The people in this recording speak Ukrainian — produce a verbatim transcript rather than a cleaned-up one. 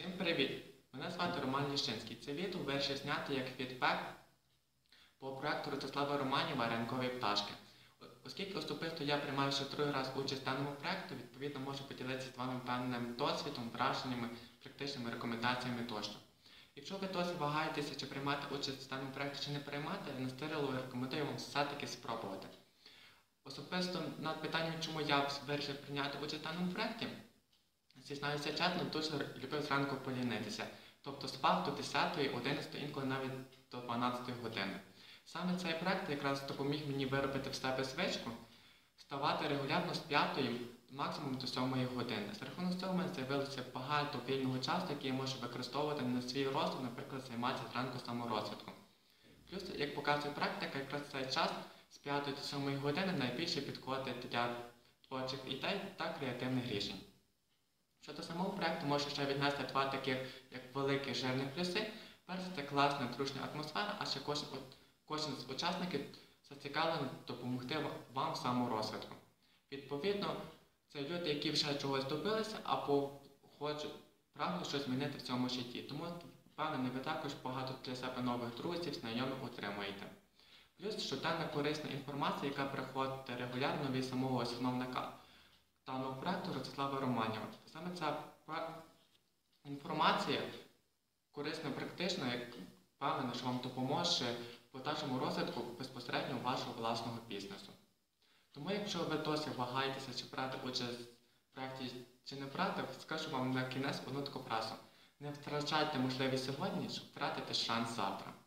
Всім привіт! Мене звати Роман Ліщинський. Це відео вирішив зняти як фідбек по проекту Ростислава Романіва «Ранкові пташки». Оскільки особисто я приймаю ще другий раз участь в даному проєкту, відповідно можу поділитися з вами певним досвідом, враженнями, практичними рекомендаціями тощо. Якщо ви досі вагаєтеся, чи приймати участь в даному проєкті, чи не приймати, настирливо рекомендую вам все-таки спробувати. Особисто над питанням, чому я вирішив прийняти участь в даному проєкті, зізнаюся чесно, дуже любив зранку полінитися. Тобто спав до десятої, одинадцятої, інколи навіть до дванадцятої години. Саме цей проєкт якраз допоміг мені виробити в себе звичку, вставати регулярно з п'ятої, максимум до сьомої години. За рахунок цього в мене з'явилося багато вільного часу, який я можу використовувати на свій розсуд, наприклад, займатися зранку саморозвитком. Плюс, як показує практика, якраз цей час з п'ятої до сьомої години найбільше підходить для творчих ідей та креативних рішень. Щодо самого проєкту можу ще віднести два таких, як великі жирні плюси. Перше, це класна, дружня атмосфера, а ще кожен, кожен з учасників зацікавлений допомогти вам в саморозвитку. Відповідно, це люди, які вже чогось добилися, або хочуть прагнуть щось змінити в цьому житті. Тому, впевнений, ви також багато для себе нових друзів, знайомих отримаєте. Плюс щоденна корисна інформація, яка приходить регулярно від самого засновника даного проєкту Ростислава Романіва. Саме ця інформація корисна і практична, впевнена, що вам допоможе в подальшому розвитку безпосередньо вашого власного бізнесу. Тому, якщо ви досі вагаєтеся, чи брати участь в проєкті, чи не брати, скажу вам на кінець одну таку фразу. Не втрачайте можливість сьогодні, щоб втратити шанс завтра.